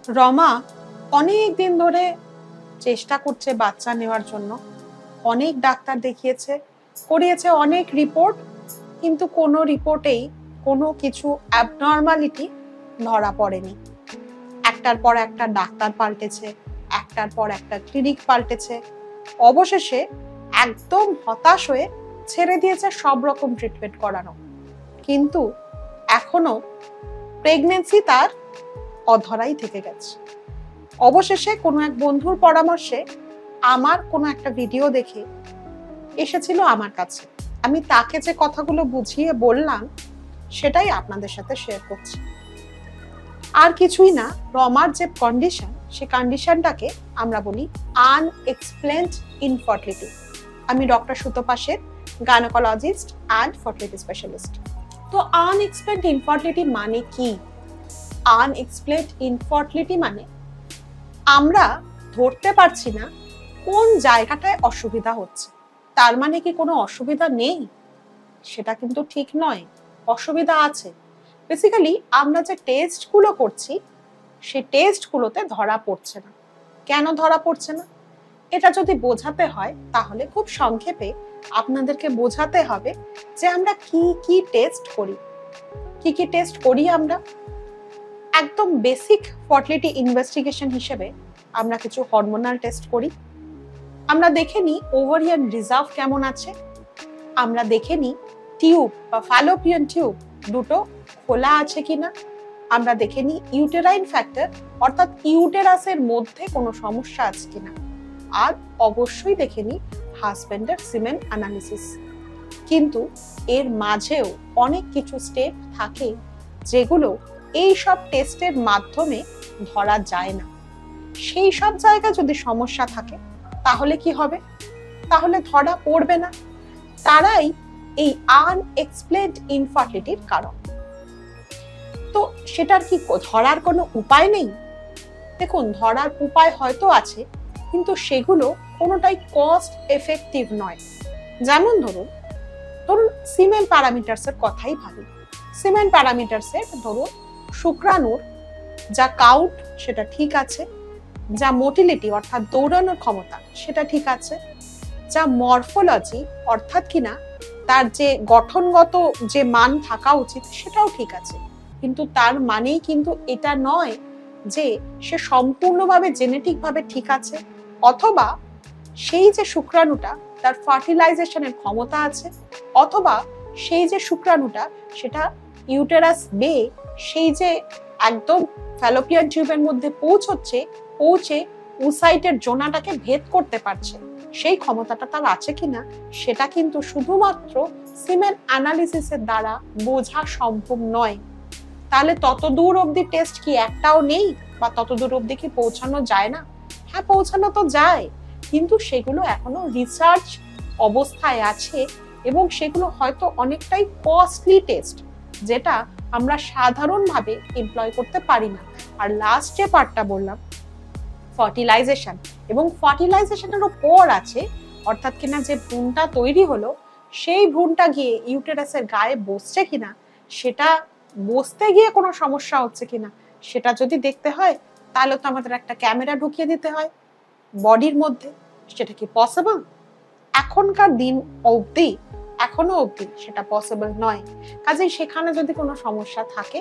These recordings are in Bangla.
রমা অনেক দিন ধরে চেষ্টা করছে বাচ্চা নেওয়ার জন্য, অনেক ডাক্তার দেখিয়েছে, করিয়েছে অনেক রিপোর্ট, কিন্তু কোনো রিপোর্টেই কোনো কিছু অ্যাবনর্মালিটি ধরা পড়েনি। একটার পর একটা ডাক্তার পাল্টেছে, একটার পর একটা ক্লিনিক পাল্টেছে, অবশেষে একদম হতাশ হয়ে ছেড়ে দিয়েছে সব রকম ট্রিটমেন্ট করানো। কিন্তু এখনো প্রেগন্যান্সি তার অধরাই থেকে গেছে। অবশেষে কোনো এক বন্ধুর পরামর্শে আমার কোনো একটা ভিডিও দেখে এসেছিল আমার কাছে। আমি তাকে যে কথাগুলো বুঝিয়ে বললাম সেটাই আপনাদের সাথে শেয়ার করছি। আর কিছুই না, রমার যে কন্ডিশন, সে কন্ডিশনটাকে আমরা বলি আনএক্সপ্লেইনড ইনফার্টিলিটি। আমি doctor Sutapa Sen, gynaecologist and fertility specialist. তো আনএক্সপ্লেইনড ইনফার্টিলিটি মানে কি? আনএক্সপ্লেইনড ইনফার্টিলিটি মানে আমরা ধরতে পারছি না কোন জায়গাটায় অসুবিধা হচ্ছে। তার মানে কি কোনো অসুবিধা নেই? সেটা কিন্তু ঠিক নয়, অসুবিধা আছে। বেসিক্যালি আমরা যে টেস্টগুলো করছি সেই টেস্টগুলোতে ধরা পড়ছে না। কেন ধরা পড়ছে না? এটা যদি বোঝাতে হয় তাহলে খুব সংক্ষেপে আপনাদেরকে বোঝাতে হবে যে আমরা কি কি টেস্ট করি। কি কি টেস্ট করি আমরা? একদম বেসিক ফার্টিলিটি ইনভেস্টিগেশন হিসেবে আমরা কিছু হরমোনাল টেস্ট করি। আমরা দেখে নিই ওভারিয়ান রিজার্ভ কেমন আছে। আমরা দেখে নিই টিউব বা ফ্যালোপিয়ান টিউব দুটো খোলা আছে কিনা। আমরা দেখে নিই ইউটেরাইন ফ্যাক্টর অর্থাৎ ইউটেরাসের মধ্যে কোনো সমস্যা আছে কিনা। আর অবশ্যই দেখে নিই হাজবেন্ডের সিমেন অ্যানালিসিস। কিন্তু এর মাঝেও অনেক কিছু স্টেপ থাকে যেগুলো এই সব টেস্টের মাধ্যমে ধরা যায় না। সেই সব জায়গায় যদি সমস্যা থাকে তাহলে কি হবে? তাহলে ধরা পড়বে না। তারাই এই আনএক্সপ্লেইনড ইনফার্টিলিটির কারণ। তো সেটার কি ধরার কোনো উপায় নেই? দেখুন, ধরার উপায় হয়তো আছে, কিন্তু সেগুলো কোনোটাই কস্ট এফেক্টিভ নয়। যেমন ধরুন সিমেন প্যারামিটারসের কথাই ভাবি। সিমেন প্যারামিটারসের ধরুন শুক্রাণুর যা কাউন্ট সেটা ঠিক আছে, যা মোটিলিটি অর্থাৎ দৌড়ানোর ক্ষমতা সেটা ঠিক আছে, যা মরফোলজি অর্থাৎ কিনা তার যে গঠনগত যে মান থাকা উচিত সেটাও ঠিক আছে। কিন্তু তার মানেই কিন্তু এটা নয় যে সে সম্পূর্ণভাবে জেনেটিক ভাবে ঠিক আছে, অথবা সেই যে শুক্রাণুটা তার ফার্টিলাইজেশনের ক্ষমতা আছে, অথবা সেই যে শুক্রাণুটা সেটা ইউটেরাস বেয়ে সেই যে একদম ফ্যালোপিয়ান টিউবের মধ্যে পৌঁছে উসাইটের জোনাটাকে ভেদ করতে পারছে, সেই ক্ষমতাটা তার আছে কিনা সেটা কিন্তু শুধুমাত্র সিমেন অ্যানালিসিসের দ্বারা বোঝা সম্ভব নয়। তাহলে ততদূর অবধি টেস্ট কি একটাও নেই, বা ততদূর অবধি কি পৌঁছানো যায় না? হ্যাঁ, পৌঁছানো তো যায়, কিন্তু সেগুলো এখনো রিসার্চ অবস্থায় আছে এবং সেগুলো হয়তো অনেকটাই কস্টলি টেস্ট, যেটা আমরা সাধারণভাবে এমপ্লয় করতে পারি না। আর লাস্ট যে পার্টটা বললাম ফার্টিলাইজেশন, এবং ফার্টিলাইজেশনের উপর আছে অর্থাৎ কিনা যে ভ্রূণটা তৈরি হলো সেই ভ্রূণটা গিয়ে ইউটেরাসের গায়ে বসছে কিনা, সেটা বসতে গিয়ে কোনো সমস্যা হচ্ছে কিনা সেটা যদি দেখতে হয় তাহলে তো আমাদের একটা ক্যামেরা ঢুকিয়ে দিতে হয় বডির মধ্যে। সেটা কি পসিবল? এখনকার দিন অবধি এখনো অবধি সেটা পসিবল নয়। কাজেই সেখানে যদি কোনো সমস্যা থাকে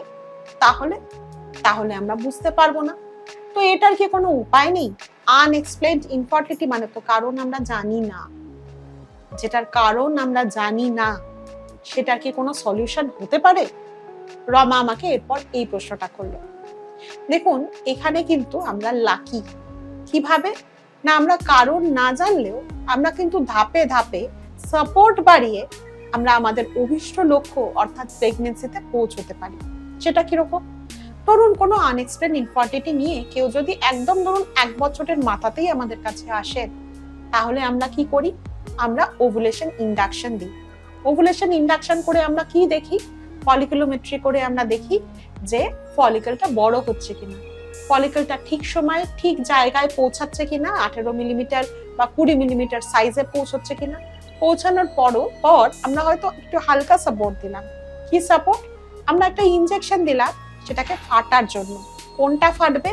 তাহলে আমরা বুঝতে পারবো না। তো এটার কি কোনো উপায় নেই? আনএক্সপ্লেইনড ইনফার্টিলিটি মানে তো কারণ আমরা জানি না। যেটার কারণ আমরা জানি না সেটার কি কোনো সলিউশন হতে পারে? রমা আমাকে এরপর এই প্রশ্নটা করলো। দেখুন, এখানে কিন্তু আমরা লাকি। কিভাবে না, আমরা কারণ না জানলেও আমরা কিন্তু ধাপে ধাপে সাপোর্ট বাড়িয়ে আমরা আমাদের অভিষ্ট লক্ষ্য অর্থাৎ প্রেগন্যান্সিতে পৌঁছতে পারি। সেটা কিরকম? ধরুন কোনো আনএক্সপ্লেইনড ইনফার্টিলিটি নিয়ে কেউ যদি একদম ধরুন 1 বছরের মাথাতেই আমাদের কাছে আসেন, তাহলে আমরা কি করি? আমরা ওভুলেশন ইন্ডাকশন দিই। ওভুলেশন ইন্ডাকশন করে আমরা কি দেখি? ফলিকুলোমেট্রি করে আমরা দেখি যে ফলিকলটা বড় হচ্ছে কিনা, ফলিকলটা ঠিক সময়ে ঠিক জায়গায় পৌঁছাচ্ছে কিনা, 18 মিলিমিটার বা 20 মিলিমিটার সাইজে পৌঁছচ্ছে কিনা। পৌঁছানোর পর আমরা হয়তো একটু হালকা সাপোর্ট দিলাম। কি সাপোর্ট? আমরা একটা ইনজেকশন দিলাম সেটাকে ফাটার জন্য। কোনটা ফাটবে?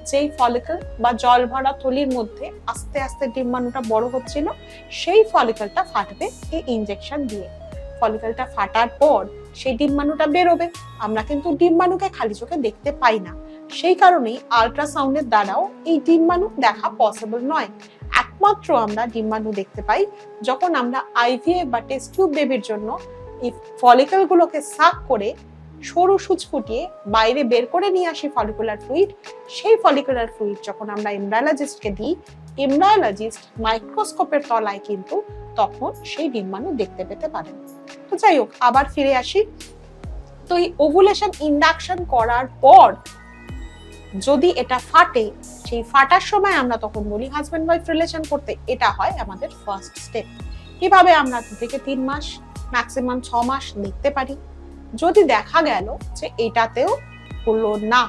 যেই ফলিকল বা জল ভরা থলির মধ্যে আস্তে আস্তে ডিম্বাণুটা বড় হচ্ছিল, সেই ফলিকলটা ফাটবে এই ইনজেকশন দিয়ে। ফলিকলটা ফাটার পর সেই ডিম্বাণুটা বেরোবে। আমরা কিন্তু ডিম্বাণুকে খালি চোখে দেখতে পাই না, সেই কারণেই আল্ট্রাসাউন্ডের দ্বারাও এই ডিম্বাণু দেখা পসিবল নয়। একমাত্র আমরা ডিম্বাণু দেখতে পাই যখন আমরা আইভিএফ বা টেস্ট টিউব বেবির জন্য এই ফলিকল গুলোকে সাক করে সরু সূচ ফুটিয়ে বাইরে বের করে নিয়ে আসি ফলিকুলার ফ্লুইড। সেই ফলিকুলার ফ্লুইড যখন আমরা এমব্রায়োলজিস্টকে দিই, এমব্রায়োলজিস্ট মাইক্রোস্কোপের তলায় কিন্তু তখন সেই ডিম্বাণু দেখতে পেতে পারেন। তো যাই হোক, আবার ফিরে আসি। তো এই ওভুলেশন ইন্ডাকশন করার পর যদি এটা ফাটে, সেই ফাটার সময় আমরা তখন বলি হাজবেন্ড ওয়াইফ রিলেশন করতে। এটা হয় আমাদের ফার্স্ট স্টেপ। কিভাবে আমরা 2 থেকে 3 মাস, ম্যাক্সিমাম 6 মাস দেখতে পারি। যদি দেখা গেল যে এটাতেও হলো না,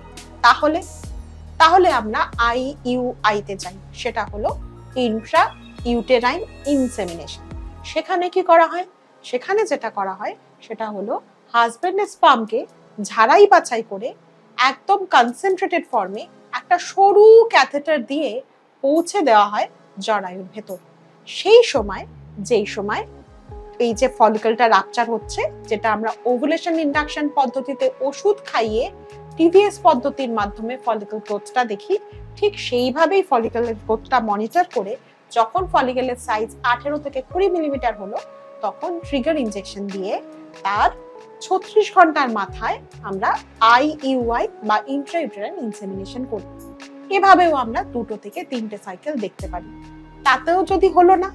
তাহলে আমরা IUI তে যাই। সেটা হলো ইন্ট্রা ইউটেরাইন ইনসেমিনেশন। সেখানে কি করা হয়? সেখানে যেটা করা হয় সেটা হলো হাজবেন্ডের স্পার্মকে ঝাড়াই বাছাই করে একদম কনসেন্ট্রেটেড ফর্মে একটা সরু ক্যাথেটার দিয়ে পৌঁছে দেওয়া হয় জরায়ুর ভেতর। যেই সময় এই যে ফলিকলটা রাপচার হচ্ছে, যেটা আমরা ওভুলেশন ইন্ডাকশন পদ্ধতিতে ওষুধ খাইয়ে টিভিএস পদ্ধতির মাধ্যমে ফলিকল গ্রোথটা দেখি, ঠিক সেইভাবেই ফলিকলের গ্রোথটা মনিটর করে যখন ফলিকলের সাইজ 18 থেকে 20 মিলিমিটার হলো, তখন ট্রিগার ইনজেকশন দিয়ে তার 36 ঘন্টার মাথায় আমরা IUI বা ইন্ট্রাইউটেরাইন ইনসেমিনেশন করি। এভাবেও আমরা 2 থেকে 3টে সাইকেল দেখতে পারি। তাতেও যদি হলো না,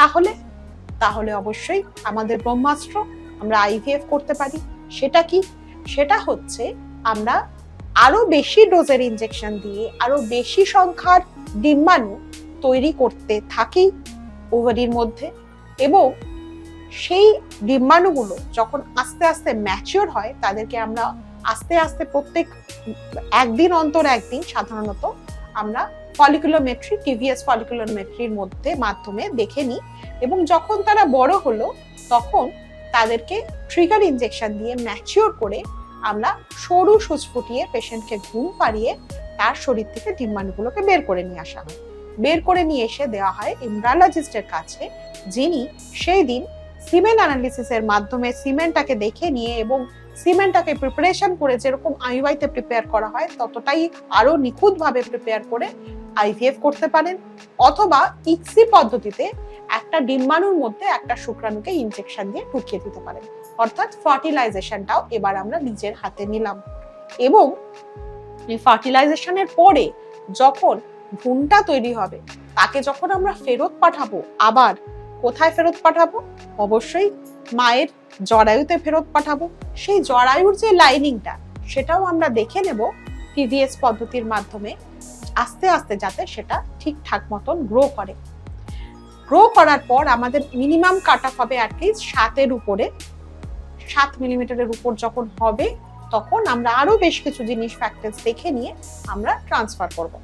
তাহলে অবশ্যই আমাদের ব্রহ্মাস্ত্র, আমরা IVF করতে পারি। সেটা কি? সেটা হচ্ছে আমরা আরো বেশি ডোজের ইনজেকশন দিয়ে আরো বেশি সংখ্যার ডিম্বাণু তৈরি করতে থাকি ওভারির মধ্যে, এবং সেই ডিম্বাণুগুলো যখন আস্তে আস্তে ম্যাচিওর হয়, তাদেরকে আমরা আস্তে আস্তে প্রত্যেক একদিন অন্তর একদিন সাধারণত আমরা ফলিকুলোমেট্রি, টিভিএস ফলিকুলোমেট্রির মাধ্যমে দেখে নিই। এবং যখন তারা বড় হলো, তখন তাদেরকে ট্রিগার ইনজেকশন দিয়ে ম্যাচিওর করে আমরা সরু সূচ ফুটিয়ে পেশেন্টকে ঘুম পাড়িয়ে তার শরীর থেকে ডিম্বাণুগুলোকে বের করে নিয়ে আসা হয়। বের করে নিয়ে এসে দেওয়া হয় এমব্রায়োলজিস্টের কাছে, যিনি সেই দিন সিমেন্ট অ্যানালিসিসের মাধ্যমে সিমেন্টটাকে দেখে নিয়ে এবং সিমেন্টটাকে প্রিপারেশন করে যেরকম IUI তে প্রিপেয়ার করা হয় ততটাই আরো নিখুঁতভাবে প্রিপেয়ার করে IVF করতে পারেন। অথবা ইক্সি পদ্ধতিতে একটা ডিম্বাণুর মধ্যে একটা শুক্রাণুকে ইনজেকশন দিয়ে ঢুকিয়ে দিতে পারেন। অর্থাৎ ফার্টিলাইজেশনটাও এবার আমরা নিজের হাতে নিলাম। এবং এই ফার্টিলাইজেশনের পরে যখন ভ্রূণটা তৈরি হবে, তাকে যখন আমরা ফেরত পাঠাবো, আবার কোথায় ফেরত পাঠাবো? অবশ্যই মায়ের জরায়ুতে ফেরত পাঠাবো। সেই জরায়ুর যে লাইনিংটা, সেটাও আমরা দেখে নেব টিভিএস পদ্ধতির মাধ্যমে, আস্তে আস্তে যাতে সেটা ঠিকঠাক মতন গ্রো করে। গ্রো করার পর আমাদের মিনিমাম কাট অফ হবে অ্যাটলিস্ট 7 উপরে। 7 মিলিমিটারের উপর যখন হবে, তখন আমরা আরো বেশ কিছু জিনিস ফ্যাক্টরস দেখে নিয়ে আমরা ট্রান্সফার করব।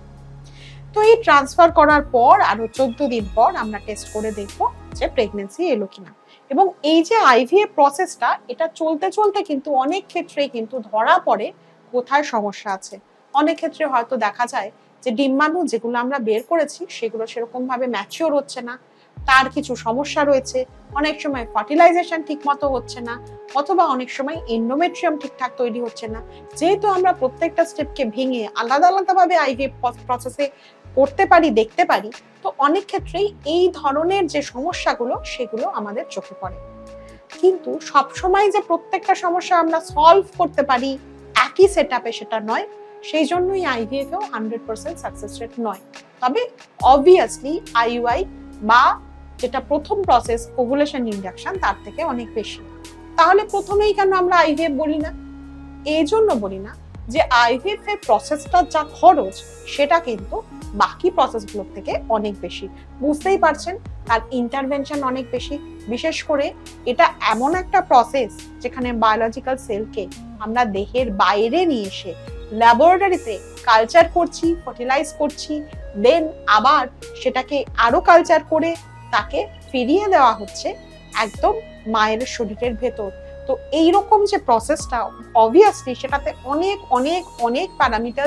তো এই ট্রান্সফার করার পর আরো 14 দিন পর আমরা টেস্ট করে দেখবো যে প্রেগন্যান্সি এলো কিনা। এবং এই যে IVF প্রসেসটা, এটা চলতে চলতে কিন্তু অনেক ক্ষেত্রে কিন্তু ধরা পড়ে কোথায় সমস্যা আছে। অনেক ক্ষেত্রে হয়তো দেখা যায় যে ডিম্বাণু যেগুলো আমরা বের করেছি সেগুলো সেরকম ভাবে ম্যাচিওর হচ্ছে না, তার কিছু সমস্যা রয়েছে। অনেক সময় ফার্টিলাইজেশন ঠিক মতো হচ্ছে না, অথবা অনেক সময় এন্ডোমেট্রিয়াম ঠিকঠাক তৈরি হচ্ছে না। যেহেতু আমরা প্রত্যেকটা স্টেপকে ভেঙে আলাদা আলাদা ভাবে IVF প্রসেসে করতে পারি, দেখতে পারি, তো অনেক ক্ষেত্রেই এই ধরনের যে সমস্যাগুলো সেগুলো আমাদের চোখে পড়ে। কিন্তু সবসময় যে প্রত্যেকটা সমস্যা আমরা সলভ করতে পারি একই সেটআপে, সেটা নয়। সেই জন্যই IVF এও 100% সাকসেস রেট নয়। তবে অবভিয়াসলি IUI বা যেটা প্রথম প্রসেস ওভুলেশন ইন্ডাকশন, তার থেকে অনেক বেশি। তাহলে প্রথমেই কেন আমরা IVF বলি না? এই জন্য বলি না যে IVF এর প্রসেসটা যা খরচ, সেটা কিন্তু বাকি প্রসেসগুলোর থেকে অনেক বেশি। বুঝতেই পারছেন, তার ইন্টারভেনশন অনেক বেশি। বিশেষ করে এটা এমন একটা প্রসেস যেখানে বায়োলজিক্যাল সেলকে আমরা দেহের বাইরে নিয়ে এসে ল্যাবরেটরিতে কালচার করছি, ফার্টিলাইজ করছি, দেন আবার সেটাকে আরো কালচার করে তাকে ফিরিয়ে দেওয়া হচ্ছে একদম মায়ের শরীরের ভেতর। তো এইরকম যে প্রসেসটা, অবভিয়াসলি সেটাতে অনেক অনেক অনেক প্যারামিটার্স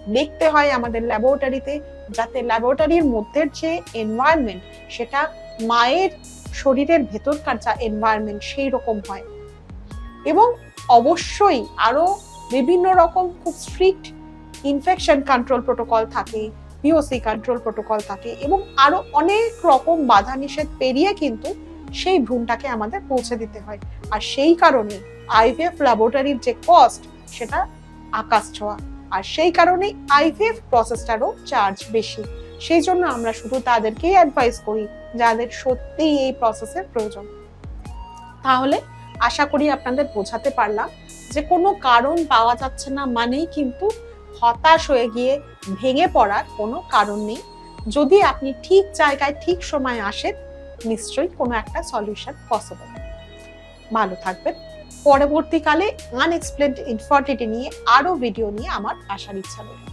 দেখতে হয় আমাদের ল্যাবরেটরিতে, যাতে ল্যাবরেটরির মধ্যের যে এনভায়রনমেন্ট সেটা মায়ের শরীরের ভেতরকার যা এনভায়রনমেন্ট সেই রকম হয়। এবং অবশ্যই আরো বিভিন্ন রকম খুব স্ট্রিক্ট ইনফেকশন কন্ট্রোল প্রোটোকল থাকে, পিওসি কন্ট্রোল প্রোটোকল থাকে, এবং আরো অনেক রকম বাধা নিষেধ পেরিয়ে কিন্তু সেই ভ্রূণটাকে আমাদের পৌঁছে দিতে হয়। আর সেই কারণে আইভিএফ ল্যাবরেটরির যে কস্ট সেটা আকাশ ছোঁয়া, আর সেই কারণে আইভিএফ প্রসেসটারও চার্জ বেশি। সেই জন্য আমরা শুধু তাদেরকেই অ্যাডভাইস করি যাদের সত্যিই এই প্রসেসের প্রয়োজন। তাহলে আশা করি আপনাদের বোঝাতে পারলাম যে কোনো কারণ পাওয়া যাচ্ছে না মানেই কিন্তু হতাশ হয়ে গিয়ে ভেঙে পড়ার কোনো কারণ নেই। যদি আপনি ঠিক জায়গায় ঠিক সময় আসেন, নিশ্চয়ই কোনো একটা সলিউশন পসিবল। ভালো থাকবেন। পরবর্তীকালে আনএক্সপ্লেইনড ইনফার্টিলিটি নিয়ে আরো ভিডিও নিয়ে আমার আসার ইচ্ছা রইল।